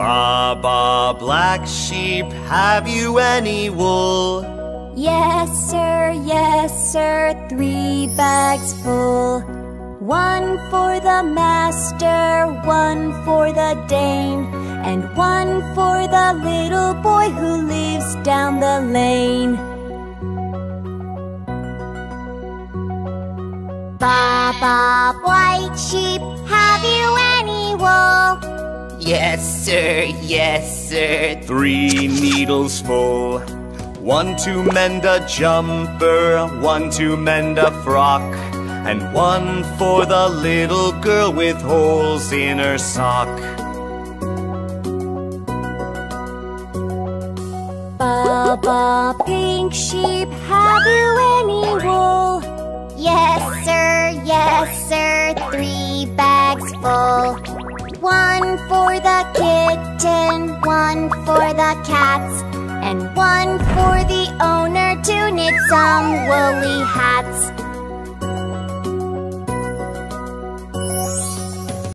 Baa Baa, black sheep, have you any wool? Yes, sir, 3 bags full. 1 for the master, 1 for the dame, and 1 for the little boy who lives down the lane. Baa Baa, white sheep, have you any wool? Yes, sir, 3 needles full. 1 to mend a jumper, 1 to mend a frock, and 1 for the little girl with holes in her sock. Baa Baa, pink sheep, have you any wool? Yes, sir, 3 bags full. 1 for the kitten, 1 for the cats, and 1 for the owner to knit some woolly hats.